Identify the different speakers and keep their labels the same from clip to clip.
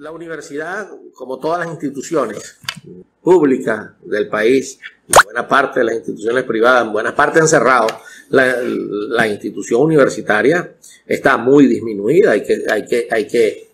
Speaker 1: La universidad, como todas las instituciones públicas del país, buena parte de las instituciones privadas, en buena parte han cerrado, la institución universitaria está muy disminuida, hay que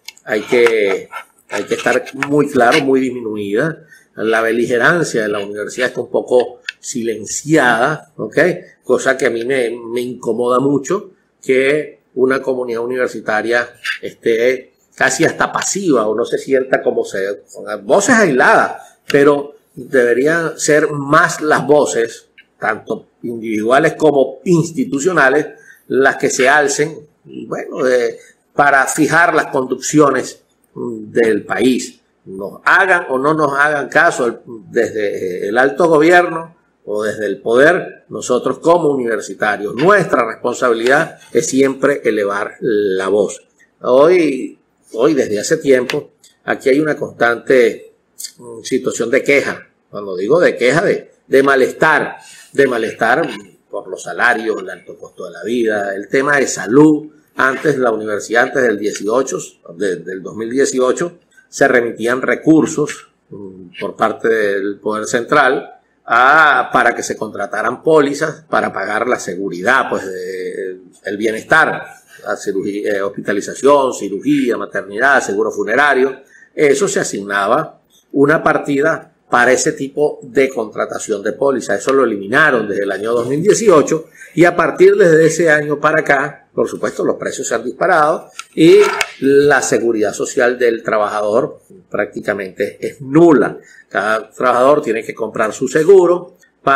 Speaker 1: estar muy claro, muy disminuida. La beligerancia de la universidad está un poco silenciada, ¿ok? Cosa que a mí me incomoda mucho, que una comunidad universitaria esté casi hasta pasiva o no se sienta como voces aisladas, pero deberían ser más las voces, tanto individuales como institucionales, las que se alcen, bueno, para fijar las conducciones del país. Nos hagan o no nos hagan caso desde el alto gobierno o desde el poder, nosotros como universitarios, nuestra responsabilidad es siempre elevar la voz. Hoy desde hace tiempo, aquí hay una constante situación de queja. Cuando digo de queja, de malestar por los salarios, el alto costo de la vida, el tema de salud. Antes la universidad, antes del 2018, se remitían recursos por parte del Poder Central para que se contrataran pólizas para pagar la seguridad, pues el bienestar, la cirugía, hospitalización, cirugía, maternidad, seguro funerario. Eso se asignaba una partida para ese tipo de contratación de póliza. Eso lo eliminaron desde el año 2018 y a partir de ese año para acá, por supuesto, los precios se han disparado y la seguridad social del trabajador prácticamente es nula. Cada trabajador tiene que comprar su seguro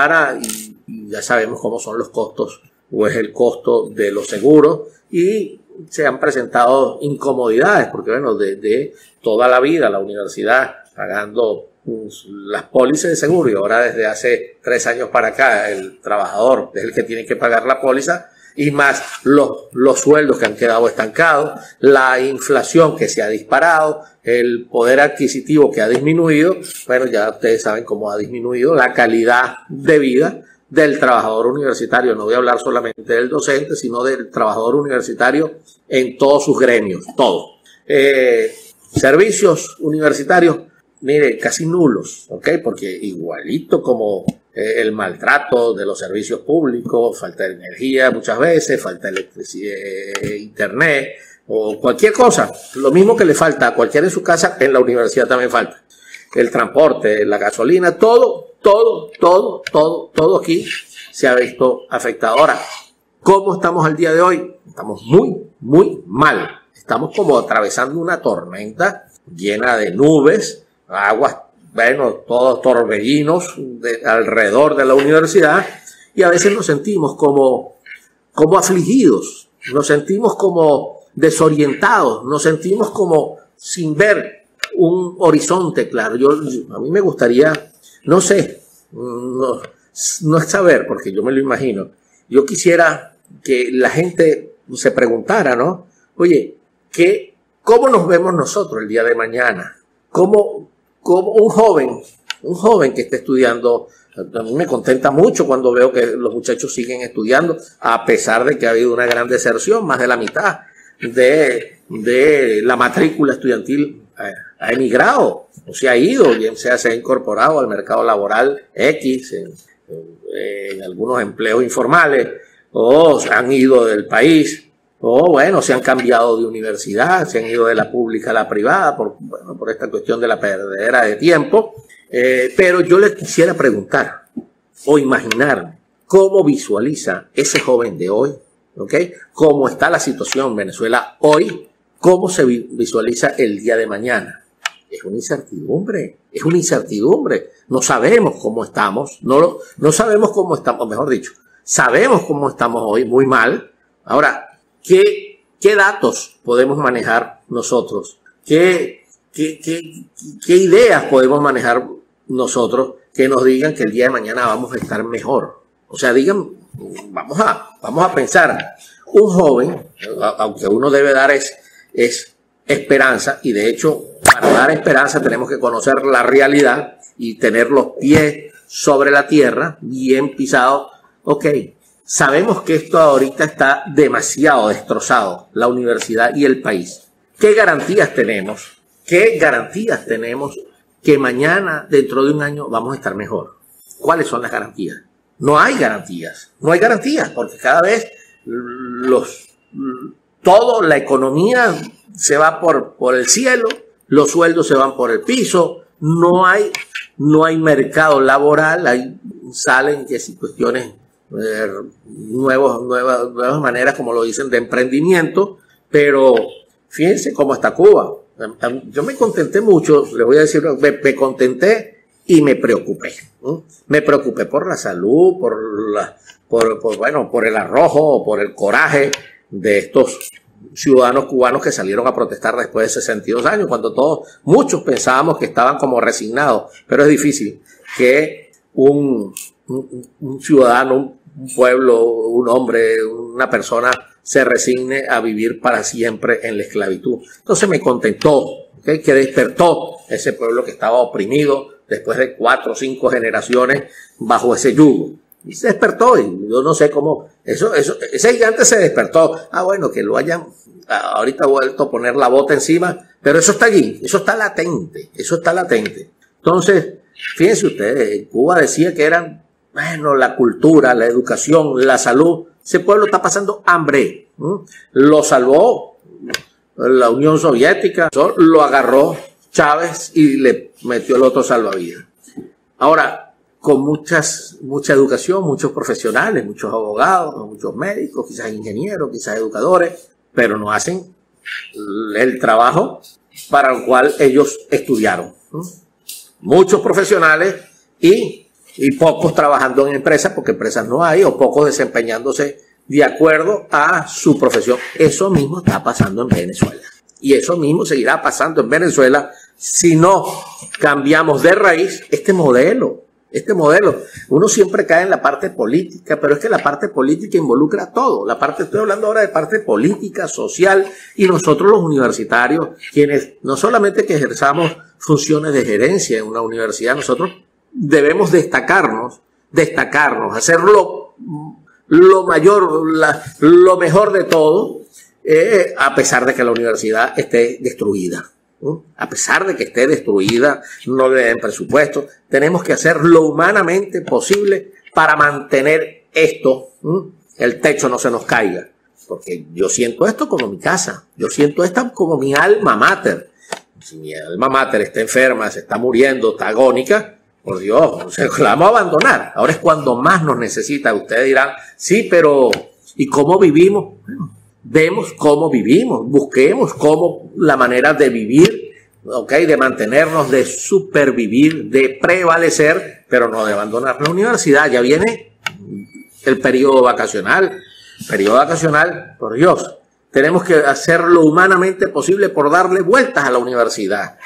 Speaker 1: y ya sabemos cómo son los costos o es el costo de los seguros y se han presentado incomodidades porque bueno, de toda la vida la universidad pagando las pólizas de seguro y ahora desde hace 3 años para acá el trabajador es el que tiene que pagar la póliza y más los sueldos que han quedado estancados, la inflación que se ha disparado, el poder adquisitivo que ha disminuido. Bueno, ya ustedes saben cómo ha disminuido la calidad de vida del trabajador universitario. No voy a hablar solamente del docente, sino del trabajador universitario en todos sus gremios, todo. Servicios universitarios, mire, casi nulos, ¿ok? Porque igualito como el maltrato de los servicios públicos, falta de energía muchas veces, falta de electricidad, internet o cualquier cosa. Lo mismo que le falta a cualquiera en su casa, en la universidad también falta. El transporte, la gasolina, todo aquí se ha visto afectado. Ahora, ¿cómo estamos al día de hoy? Estamos muy mal. Estamos como atravesando una tormenta llena de nubes, aguas, bueno, todos torbellinos alrededor de la universidad y a veces nos sentimos como afligidos, nos sentimos como desorientados, nos sentimos como sin ver un horizonte claro. A mí me gustaría, no sé, no es saber, porque yo me lo imagino. Yo quisiera que la gente se preguntara, ¿no? Oye, ¿cómo nos vemos nosotros el día de mañana? ¿Cómo un joven que esté estudiando? A mí me contenta mucho cuando veo que los muchachos siguen estudiando, a pesar de que ha habido una gran deserción, más de la mitad de la matrícula estudiantil ha emigrado, o se ha ido, bien sea se ha incorporado al mercado laboral X, en algunos empleos informales, o se han ido del país, o bueno, se han cambiado de universidad, se han ido de la pública a la privada, por esta cuestión de la perdedera de tiempo. Pero yo les quisiera preguntar, o imaginar, ¿cómo visualiza ese joven de hoy? ¿Ok? ¿Cómo está la situación en Venezuela hoy? ¿Cómo se visualiza el día de mañana? Es una incertidumbre. No sabemos cómo estamos, no sabemos cómo estamos, mejor dicho, sabemos cómo estamos hoy, muy mal. Ahora, ¿qué datos podemos manejar nosotros? ¿Qué ideas podemos manejar nosotros que nos digan que el día de mañana vamos a estar mejor? O sea, digan, vamos a pensar, un joven, aunque uno debe dar es esperanza, y de hecho, para dar esperanza tenemos que conocer la realidad y tener los pies sobre la tierra, bien pisados. Ok, sabemos que esto ahorita está demasiado destrozado, la universidad y el país. ¿Qué garantías tenemos ¿Qué garantías tenemos que mañana, dentro de un año, vamos a estar mejor? ¿Cuáles son las garantías? No hay garantías. No hay garantías porque cada vez la economía se va por el cielo, los sueldos se van por el piso, no hay mercado laboral, salen que si cuestiones nuevas maneras, como lo dicen, de emprendimiento, pero fíjense cómo está Cuba. Yo me contenté mucho, les voy a decir, me contenté y me preocupé. Me preocupé por la salud, por el arrojo, por el coraje de estos ciudadanos cubanos que salieron a protestar después de 62 años, cuando muchos pensábamos que estaban como resignados, pero es difícil que un ciudadano, un pueblo, un hombre, una persona se resigne a vivir para siempre en la esclavitud. Entonces me contentó, ¿okay?, que despertó ese pueblo que estaba oprimido después de 4 o 5 generaciones bajo ese yugo. Y se despertó, y yo no sé cómo, ese gigante se despertó. Bueno, que lo hayan ahorita vuelto a poner la bota encima, pero eso está allí, eso está latente. Entonces, fíjense ustedes, Cuba decía que eran, la cultura, la educación, la salud. Ese pueblo está pasando hambre. Lo salvó la Unión Soviética, lo agarró Chávez y le metió el otro salvavidas. Ahora, con mucha educación, muchos profesionales, muchos abogados, muchos médicos, quizás ingenieros, quizás educadores, pero no hacen el trabajo para el cual ellos estudiaron. Muchos profesionales y pocos trabajando en empresas, porque empresas no hay, o pocos desempeñándose de acuerdo a su profesión. Eso mismo está pasando en Venezuela. Y eso mismo seguirá pasando en Venezuela si no cambiamos de raíz este modelo. Uno siempre cae en la parte política, pero es que la parte política involucra todo. Estoy hablando ahora de parte política, social, y nosotros los universitarios, quienes no solamente que ejerzamos funciones de gerencia en una universidad, nosotros debemos destacarnos, hacerlo lo mejor de todo, a pesar de que la universidad esté destruida. A pesar de que esté destruida, no le den presupuesto, tenemos que hacer lo humanamente posible para mantener esto, el techo no se nos caiga, porque yo siento esto como mi casa, yo siento esto como mi alma mater. Si mi alma mater está enferma, se está muriendo, está agónica, por Dios, la vamos a abandonar. Ahora es cuando más nos necesita. Ustedes dirán, sí, pero ¿y cómo vivimos? Bueno, vemos cómo vivimos, busquemos la manera de vivir, de mantenernos, de supervivir, de prevalecer, pero no de abandonar la universidad. Ya viene el periodo vacacional, por Dios. Tenemos que hacer lo humanamente posible por darle vueltas a la universidad,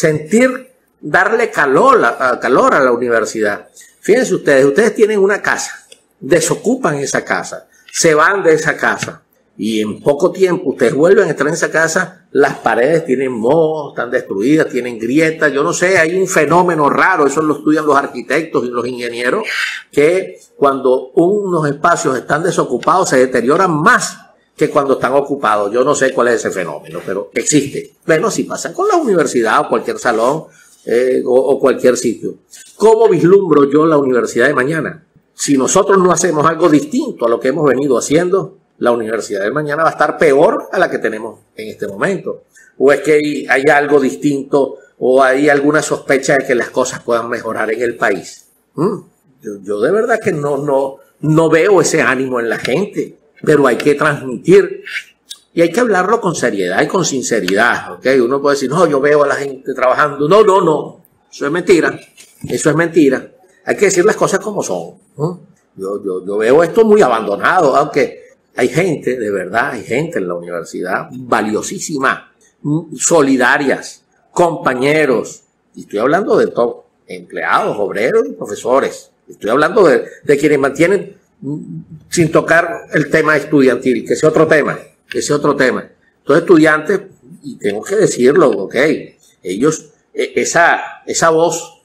Speaker 1: darle calor a la universidad. Fíjense ustedes tienen una casa, desocupan esa casa, se van de esa casa, y en poco tiempo ustedes vuelven a estar en esa casa, las paredes tienen mohos, están destruidas, tienen grietas, yo no sé, hay un fenómeno raro, eso lo estudian los arquitectos y los ingenieros, que cuando unos espacios están desocupados se deterioran más que cuando están ocupados. Yo no sé cuál es ese fenómeno, pero existe. Bueno, si pasa con la universidad o cualquier salón o cualquier sitio. ¿Cómo vislumbro yo la universidad de mañana? Si nosotros no hacemos algo distinto a lo que hemos venido haciendo, la universidad de mañana va a estar peor a la que tenemos en este momento. ¿O es que hay algo distinto o hay alguna sospecha de que las cosas puedan mejorar en el país? Yo de verdad que no veo ese ánimo en la gente, pero hay que transmitir y hay que hablarlo con seriedad y con sinceridad, ¿ok? Uno puede decir, no, yo veo a la gente trabajando. No, eso es mentira, Hay que decir las cosas como son. Yo veo esto muy abandonado, aunque hay gente, de verdad, hay gente en la universidad valiosísima, solidarias, compañeros, y estoy hablando de todo, empleados, obreros y profesores. Estoy hablando de quienes mantienen, sin tocar el tema estudiantil, que ese otro tema. Entonces, estudiantes, y tengo que decirlo, ok, ellos, esa voz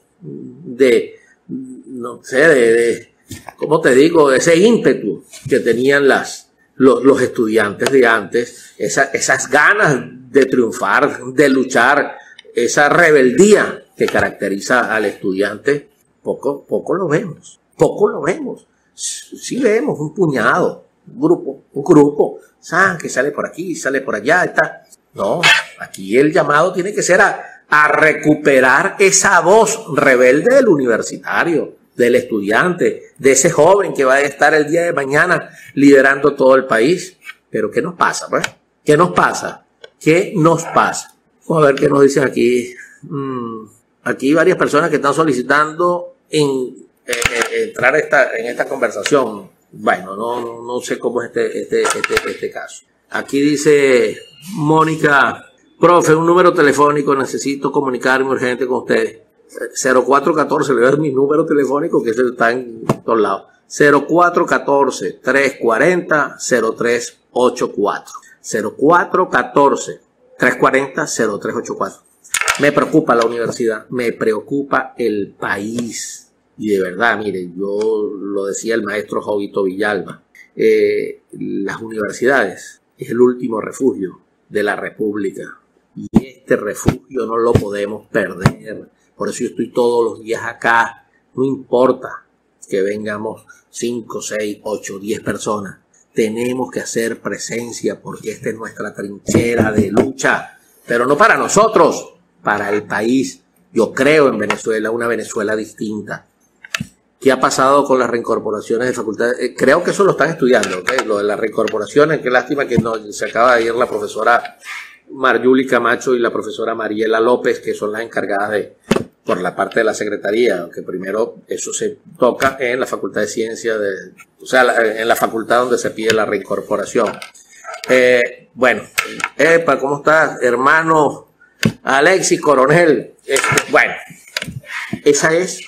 Speaker 1: no sé, ¿cómo te digo? Ese ímpetu que tenían los estudiantes de antes, esas ganas de triunfar, de luchar, esa rebeldía que caracteriza al estudiante, poco lo vemos, poco lo vemos. Sí vemos un puñado, un grupo, ¿sabes? Que sale por aquí, sale por allá, está. No, aquí el llamado tiene que ser a recuperar esa voz rebelde del universitario, del estudiante, de ese joven que va a estar el día de mañana liderando todo el país. Pero ¿qué nos pasa, pues? ¿Qué nos pasa? ¿Qué nos pasa? Vamos a ver qué nos dicen aquí. Aquí hay varias personas que están solicitando entrar en esta conversación. Bueno, no sé cómo es este caso. Aquí dice Mónica, profe, un número telefónico, necesito comunicarme urgente con ustedes. 0414, le voy a dar mi número telefónico, que está en todos lados. 0414-340-0384. 0414-340-0384. Me preocupa la universidad, me preocupa el país. Y de verdad, mire, yo lo decía el maestro Jovito Villalba, las universidades es el último refugio de la República. Y este refugio no lo podemos perder. Por eso yo estoy todos los días acá. No importa que vengamos 5, 6, 8, 10 personas. Tenemos que hacer presencia porque esta es nuestra trinchera de lucha. Pero no para nosotros, para el país. Yo creo en Venezuela, una Venezuela distinta. ¿Qué ha pasado con las reincorporaciones de facultades? Creo que eso lo están estudiando, ¿okay? Lo de las reincorporaciones. Qué lástima que no, se acaba de ir la profesora Maryuli Camacho y la profesora Mariela López, que son las encargadas por la parte de la secretaría, aunque primero eso se toca en la Facultad de Ciencias, o sea, en la facultad donde se pide la reincorporación. Bueno, ¿cómo estás, hermano Alexis Coronel? Bueno, esa es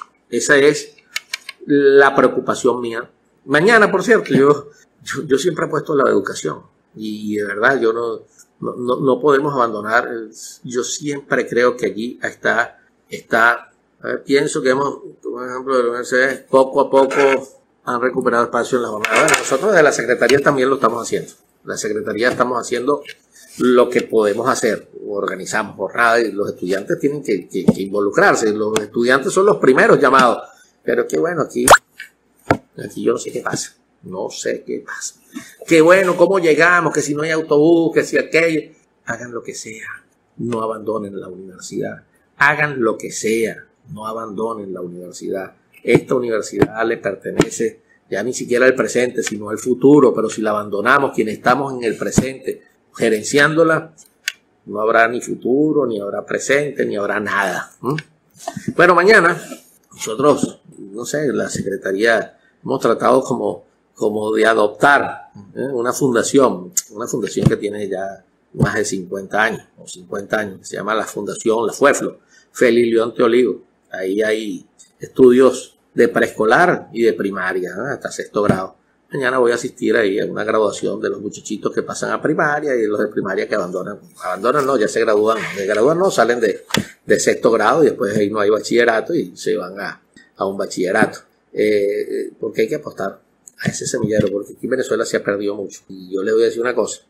Speaker 1: la preocupación mía. Mañana, por cierto, yo siempre he puesto la educación y de verdad yo no podemos abandonar. Yo siempre creo que allí está pienso que por ejemplo, de la universidad, poco a poco han recuperado espacio en la jornada. Bueno, nosotros de la Secretaría también lo estamos haciendo. La Secretaría estamos haciendo lo que podemos hacer. Organizamos jornadas y los estudiantes tienen que involucrarse. Los estudiantes son los primeros llamados. Pero qué bueno, aquí yo no sé qué pasa. No sé qué pasa. Qué bueno, cómo llegamos, que si no hay autobús, que si aquello. Hagan lo que sea. No abandonen la universidad. Hagan lo que sea. No abandonen la universidad. Esta universidad le pertenece ya ni siquiera al presente, sino al futuro. Pero si la abandonamos, quienes estamos en el presente, gerenciándola, no habrá ni futuro, ni habrá presente, ni habrá nada. Bueno, mañana nosotros, no sé, la Secretaría hemos tratado como de adoptar una fundación que tiene ya más de 50 años, o 50 años, que se llama la Fundación La Fueflo, Félix Leonte Olivo. Ahí hay estudios de preescolar y de primaria, hasta 6º grado. Mañana voy a asistir ahí a una graduación de los muchachitos que pasan a primaria y los de primaria que abandonan no, ya se gradúan, salen de 6º grado y después ahí no hay bachillerato y se van a un bachillerato. Porque hay que apostar a ese semillero, porque aquí en Venezuela se ha perdido mucho. Y yo les voy a decir una cosa,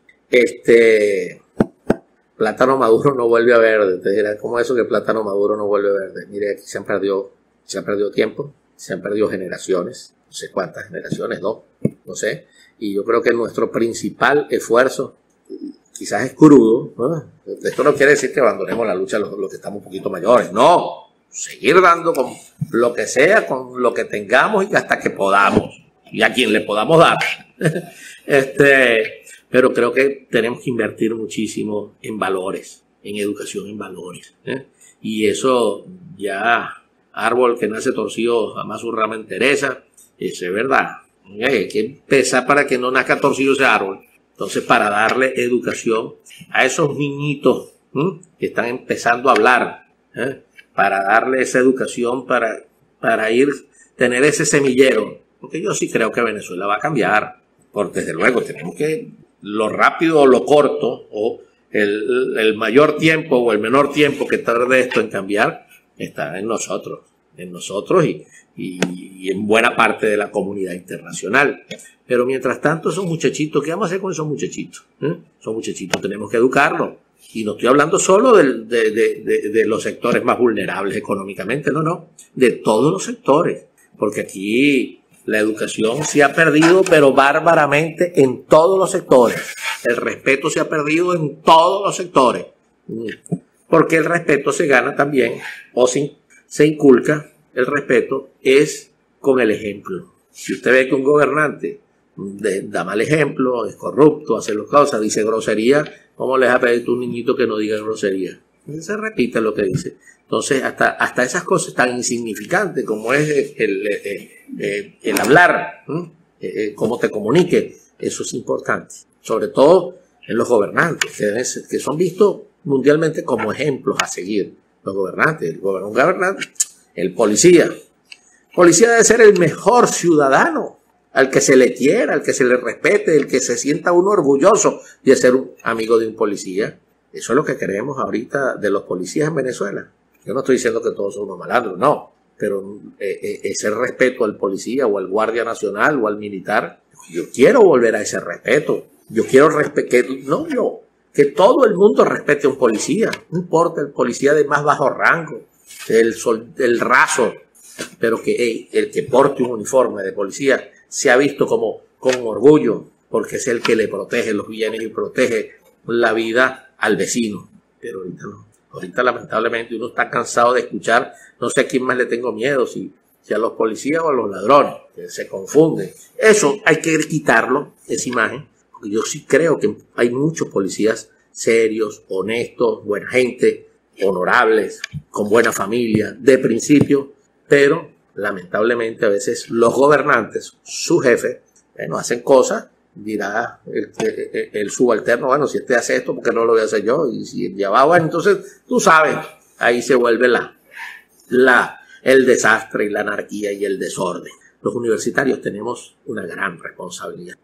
Speaker 1: plátano maduro no vuelve a verde. Te dirán, ¿cómo es eso que plátano maduro no vuelve a verde? Mire, aquí se han perdido tiempo, se han perdido generaciones, no sé cuántas generaciones, no sé, y yo creo que nuestro principal esfuerzo, quizás es crudo, ¿no? Esto no quiere decir que abandonemos la lucha los que estamos un poquito mayores, no, seguir dando con lo que sea, con lo que tengamos y hasta que podamos, y a quien le podamos dar. Pero creo que tenemos que invertir muchísimo en valores, en educación en valores, y eso ya, árbol que nace torcido jamás su rama endereza, eso es verdad. Hay que empezar para que no nazca torcido ese árbol. Entonces, para darle educación a esos niñitos que están empezando a hablar, para darle esa educación para tener ese semillero, porque yo sí creo que Venezuela va a cambiar, porque desde luego tenemos que, lo rápido o lo corto, o el mayor tiempo o el menor tiempo que tarde esto en cambiar, está en nosotros y en buena parte de la comunidad internacional. Pero mientras tanto, esos muchachitos, ¿qué vamos a hacer con esos muchachitos? Esos muchachitos tenemos que educarlos, Y no estoy hablando solo de los sectores más vulnerables económicamente, no, de todos los sectores. Porque aquí la educación se ha perdido, pero bárbaramente en todos los sectores. El respeto se ha perdido en todos los sectores. Porque el respeto se gana también, o se inculca, el respeto es con el ejemplo. Si usted ve que un gobernante da mal ejemplo, es corrupto, hace las cosas, dice grosería, ¿cómo le vas a pedir a un niñito que no diga grosería? Se repite lo que dice. Entonces, hasta esas cosas tan insignificantes como es el hablar, cómo te comunique, eso es importante. Sobre todo en los gobernantes, que son vistos mundialmente como ejemplos a seguir. Los gobernantes, el policía. El policía debe ser el mejor ciudadano, al que se le quiera, al que se le respete, el que se sienta uno orgulloso de ser un amigo de un policía. Eso es lo que queremos ahorita de los policías en Venezuela. Yo no estoy diciendo que todos son unos malandros, no, pero ese respeto al policía o al guardia nacional o al militar, yo quiero volver a ese respeto. Yo quiero que todo el mundo respete a un policía, no importa el policía de más bajo rango, el raso, pero que el que porte un uniforme de policía sea visto con orgullo, porque es el que le protege los bienes y protege la vida al vecino. Pero ahorita no. Ahorita lamentablemente uno está cansado de escuchar, no sé a quién más le tengo miedo, si a los policías o a los ladrones, que se confunden. Eso hay que quitarlo, esa imagen, porque yo sí creo que hay muchos policías serios, honestos, buena gente, honorables, con buena familia, de principio, pero lamentablemente a veces los gobernantes, su jefe, hacen cosas, dirá el subalterno, bueno, si este hace esto, ¿por qué no lo voy a hacer yo? Y si ya va, bueno, entonces tú sabes, ahí se vuelve el desastre y la anarquía y el desorden. Los universitarios tenemos una gran responsabilidad,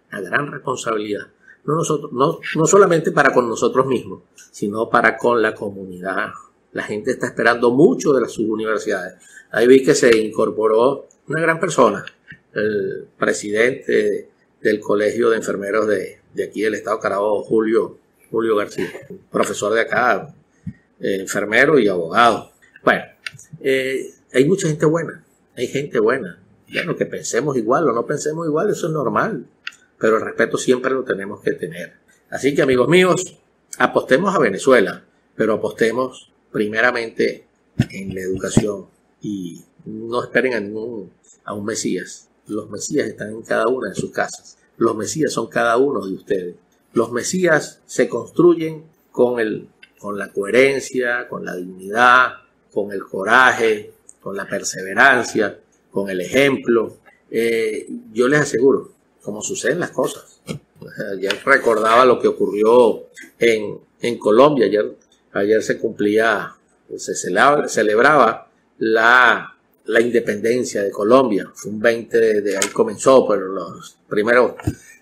Speaker 1: no solamente para con nosotros mismos, sino para con la comunidad. La gente está esperando mucho de las subuniversidades. Ahí vi que se incorporó una gran persona, el presidente del Colegio de Enfermeros de aquí del Estado de Carabobo, Julio García, profesor de acá, enfermero y abogado. Bueno, hay mucha gente buena, Bueno, que pensemos igual o no pensemos igual, eso es normal, pero el respeto siempre lo tenemos que tener. Así que, amigos míos, apostemos a Venezuela, pero apostemos primeramente en la educación y no esperen a un Mesías. Los Mesías están en cada una de sus casas. Los Mesías son cada uno de ustedes. Los Mesías se construyen con la coherencia, con la dignidad, con el coraje, con la perseverancia, con el ejemplo. Yo les aseguro, como suceden las cosas. Ayer recordaba lo que ocurrió en Colombia. Ayer se celebraba la independencia de Colombia. Fue un 20 de ahí comenzó, pero los primeros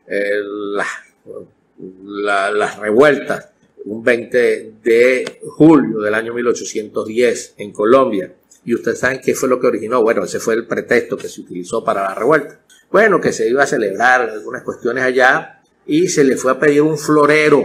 Speaker 1: las revueltas, un 20 de julio del año 1810 en Colombia. Y ustedes saben qué fue lo que originó. Bueno, ese fue el pretexto que se utilizó para la revuelta. Bueno, que se iba a celebrar algunas cuestiones allá y se le fue a pedir un florero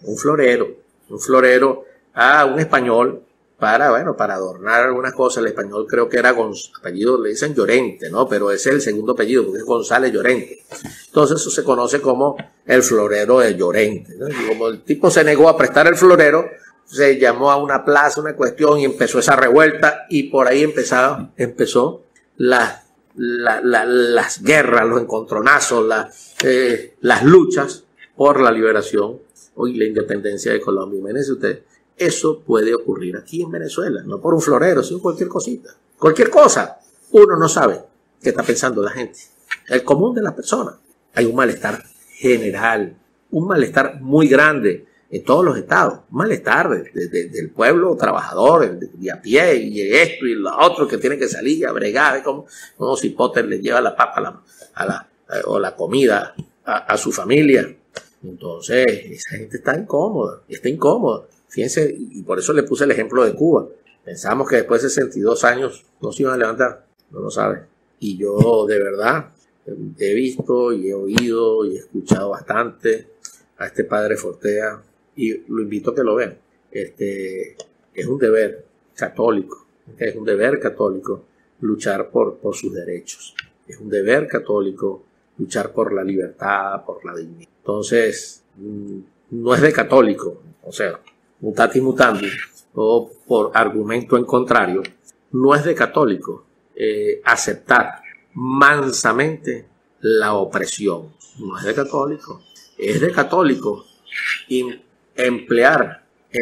Speaker 1: a un español para adornar algunas cosas. El español creo que era apellido, le dicen Llorente, ¿no? Pero ese es el segundo apellido, porque es González Llorente. Entonces eso se conoce como el florero de Llorente, ¿no? Y como el tipo se negó a prestar el florero, se llamó a una plaza, una cuestión, y empezó esa revuelta, y por ahí empezó las guerras, los encontronazos, las luchas por la liberación y la independencia de Colombia. Imagínense usted. Eso puede ocurrir aquí en Venezuela, no por un florero, sino cualquier cosita. Cualquier cosa. Uno no sabe qué está pensando la gente. El común de las personas. Hay un malestar general, un malestar muy grande en todos los estados. Un malestar del pueblo trabajador, de a pie, y esto y lo otro que tiene que salir a bregar, como si Potter le lleva la papa o la comida a su familia. Entonces, esa gente está incómoda. Fíjense, y por eso le puse el ejemplo de Cuba. Pensamos que después de 62 años no se iban a levantar. No lo saben. Y yo, de verdad, he visto y he oído y he escuchado bastante a este padre Fortea y lo invito a que lo vean. es un deber católico, es un deber católico luchar por sus derechos, es un deber católico luchar por la libertad, por la dignidad. Entonces, no es de católico, o sea, mutatis mutandis, o por argumento en contrario, no es de católico aceptar mansamente la opresión. No es de católico. Es de católico emplear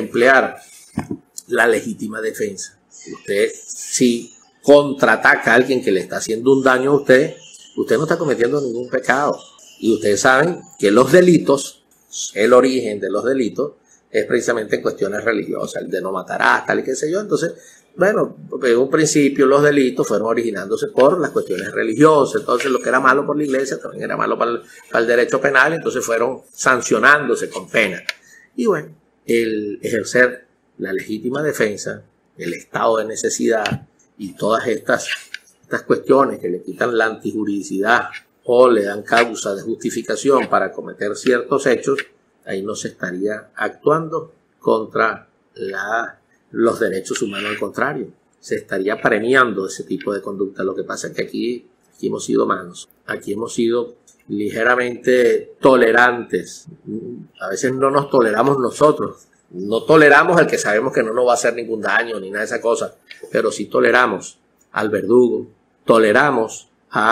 Speaker 1: la legítima defensa. Usted, si contraataca a alguien que le está haciendo un daño a usted no está cometiendo ningún pecado. Y ustedes saben que los delitos, el origen de los delitos, es precisamente en cuestiones religiosas, el de no matarás, tal y qué sé yo. Entonces, bueno, en un principio los delitos fueron originándose por las cuestiones religiosas. Entonces, lo que era malo por la iglesia también era malo para el derecho penal. Entonces, fueron sancionándose con pena. Y bueno, el ejercer la legítima defensa, el estado de necesidad y todas estas cuestiones que le quitan la antijuridicidad o le dan causa de justificación para cometer ciertos hechos, ahí no se estaría actuando contra los derechos humanos, al contrario, se estaría premiando ese tipo de conducta. Lo que pasa es que aquí hemos sido malos, aquí hemos sido ligeramente tolerantes. A veces no nos toleramos nosotros, no toleramos al que sabemos que no nos va a hacer ningún daño ni nada de esa cosa, pero sí toleramos al verdugo, toleramos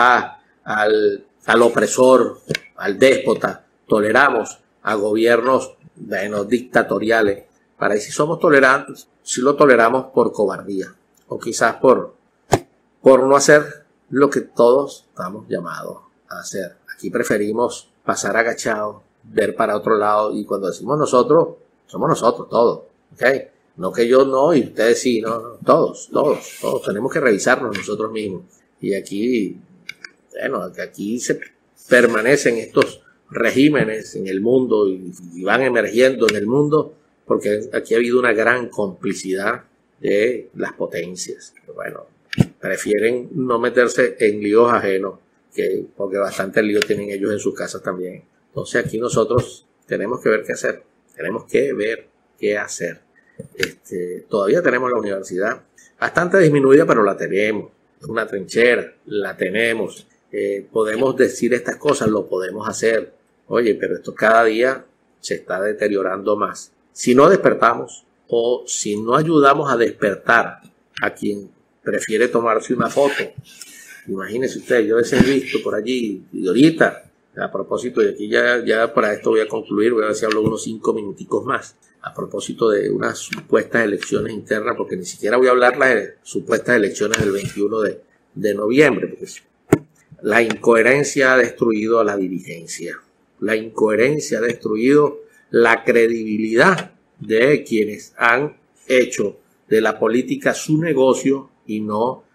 Speaker 1: al opresor, al déspota, toleramos a gobiernos dictatoriales. Para eso, si somos tolerantes, si lo toleramos por cobardía o quizás por no hacer lo que todos estamos llamados a hacer. Aquí preferimos pasar agachados, ver para otro lado, y cuando decimos nosotros, somos nosotros todos, ¿ok? No que yo no y ustedes sí, no, todos tenemos que revisarnos nosotros mismos. Y aquí, bueno, aquí se permanecen estos regímenes en el mundo y van emergiendo en el mundo porque aquí ha habido una gran complicidad de las potencias. Pero bueno, prefieren no meterse en líos ajenos, porque bastante lío tienen ellos en sus casas también. Entonces aquí nosotros tenemos que ver qué hacer, tenemos que ver qué hacer. Todavía tenemos la universidad bastante disminuida, pero la tenemos. Es una trinchera, la tenemos. Podemos decir estas cosas, lo podemos hacer. Oye, pero esto cada día se está deteriorando más. Si no despertamos o si no ayudamos a despertar a quien prefiere tomarse una foto. Imagínense ustedes, yo he visto por allí, y ahorita, a propósito, y aquí ya para esto voy a concluir, voy a ver si hablo unos 5 minuticos más, a propósito de unas supuestas elecciones internas, porque ni siquiera voy a hablar las supuestas elecciones del 21 de noviembre, porque la incoherencia ha destruido a la dirigencia, la incoherencia ha destruido la credibilidad de quienes han hecho de la política su negocio y no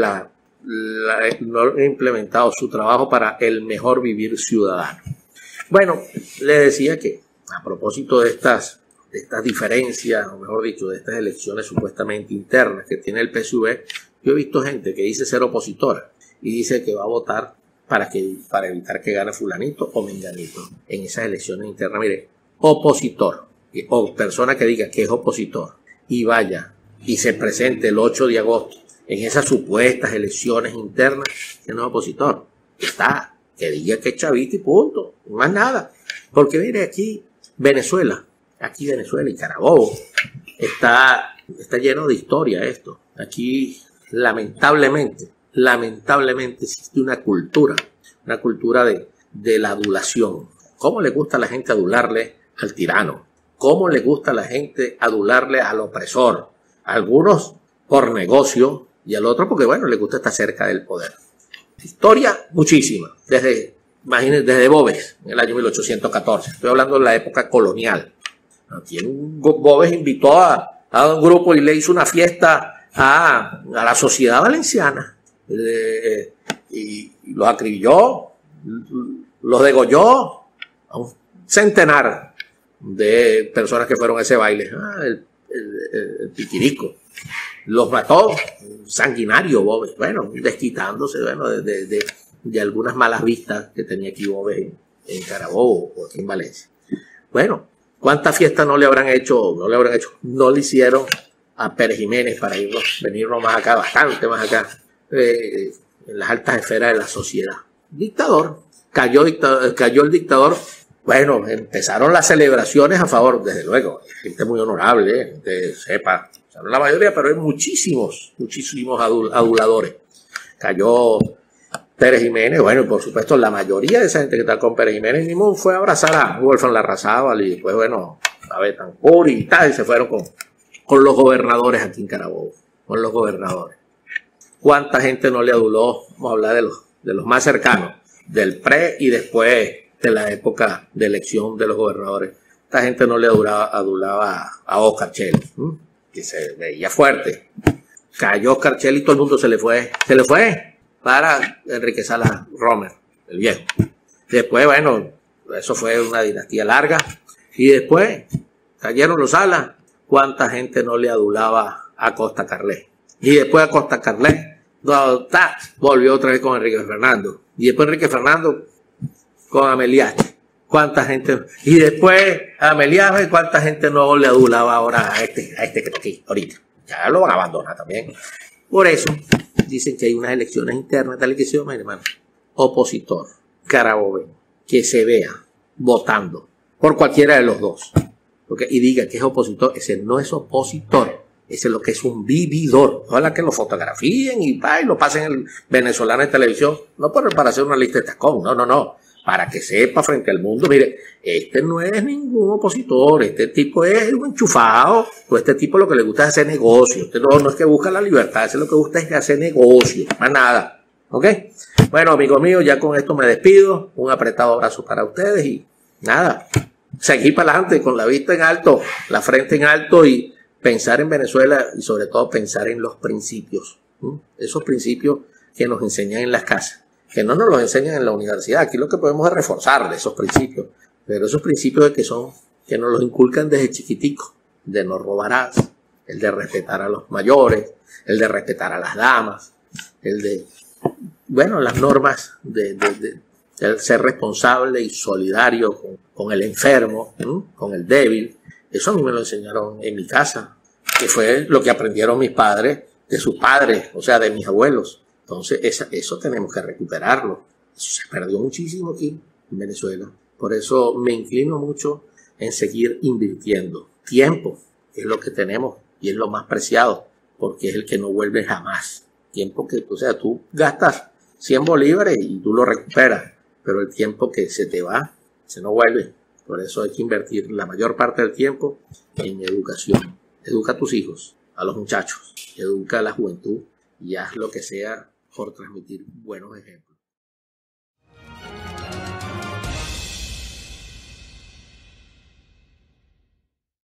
Speaker 1: no han implementado su trabajo para el mejor vivir ciudadano. Bueno, le decía que a propósito de estas diferencias, o mejor dicho, de estas elecciones supuestamente internas que tiene el PSV, yo he visto gente que dice ser opositora y dice que va a votar para evitar que gane fulanito o menganito en esas elecciones internas. Mire, opositor o persona que diga que es opositor y vaya y se presente el 8 de agosto en esas supuestas elecciones internas, que no es opositor, que diga que es chavista y punto, más nada. Porque mire, aquí Venezuela y Carabobo está lleno de historia esto. Aquí lamentablemente existe una cultura de la adulación. ¿Cómo le gusta a la gente adularle al tirano? ¿Cómo le gusta a la gente adularle al opresor? A algunos por negocio y al otro porque, bueno, le gusta estar cerca del poder. Historia muchísima, imagínense, desde Boves, en el año 1814. Estoy hablando de la época colonial. Aquí Boves invitó a un grupo y le hizo una fiesta a la sociedad valenciana. Y los acribilló, los degolló, a un centenar de personas que fueron a ese baile. El piquirico. Los mató, sanguinario Boves, bueno, desquitándose, bueno, de algunas malas vistas que tenía aquí Boves en Carabobo o aquí en Valencia. Bueno, ¿Cuántas fiestas no le habrán hecho? No le hicieron a Pérez Jiménez para venirnos más acá, bastante más acá, en las altas esferas de la sociedad. Dictador. Cayó el dictador. Bueno, empezaron las celebraciones a favor, desde luego. Gente muy honorable, gente sepa. O sea, no la mayoría, pero hay muchísimos aduladores. Cayó Pérez Jiménez, bueno, y por supuesto la mayoría de esa gente que está con Pérez Jiménez mismo fue a abrazar a Wolfgang Larrazábal y después, bueno, a Betancourt y tal, y se fueron con los gobernadores aquí en Carabobo, con los gobernadores. ¿Cuánta gente no le aduló? Vamos a hablar de los más cercanos, del pre y después de la época de elección de los gobernadores. Esta gente no le adulaba a Oscar Cheli, que se veía fuerte. Cayó Oscar Cheli y todo el mundo se le fue para Enrique Salas Romer, el viejo. Después, bueno, eso fue una dinastía larga. Y después cayeron los Salas. ¿Cuánta gente no le adulaba a Costa Carlet? Y después a Costa Carlet volvió otra vez con Enrique Fernando. Y después Enrique Fernando con Ameliache. ¿Cuánta gente? Y después a Ameliache, ¿cuánta gente no le adulaba ahora a este que está aquí ahorita? Ya lo van a abandonar también. Por eso dicen que hay unas elecciones internas, tal y que se llama, hermano, opositor carabobeño, que se vea votando por cualquiera de los dos. Okay, y diga que es opositor, ese no es opositor, ese es lo que es un vividor. Ojalá que lo fotografíen y lo pasen el venezolano en televisión, no para hacer una lista de tacón, no, para que sepa frente al mundo, mire, este no es ningún opositor, este tipo es un enchufado, o este tipo lo que le gusta es hacer negocio, este no es que busca la libertad, ese lo que gusta es hacer negocio, más nada, ¿ok? Bueno, amigos míos, ya con esto me despido, un apretado abrazo para ustedes y nada, seguir para adelante con la vista en alto, la frente en alto y pensar en Venezuela y sobre todo pensar en los principios, esos principios que nos enseñan en las casas, que no nos los enseñan en la universidad. Aquí lo que podemos es reforzar de esos principios, pero esos principios que nos los inculcan desde chiquitico, de no robarás, el de respetar a los mayores, el de respetar a las damas, el de, bueno, las normas de ser responsable y solidario con el enfermo, con el débil. Eso a mí me lo enseñaron en mi casa, que fue lo que aprendieron mis padres de sus padres, o sea, de mis abuelos. Entonces, eso tenemos que recuperarlo. Eso se perdió muchísimo aquí en Venezuela. Por eso me inclino mucho en seguir invirtiendo tiempo, que es lo que tenemos y es lo más preciado, porque es el que no vuelve jamás. Tiempo que, o sea, tú gastas 100 bolívares y tú lo recuperas, pero el tiempo que se te va, se no vuelve. Por eso hay que invertir la mayor parte del tiempo en educación. Educa a tus hijos, a los muchachos, educa a la juventud y haz lo que sea por transmitir buenos ejemplos.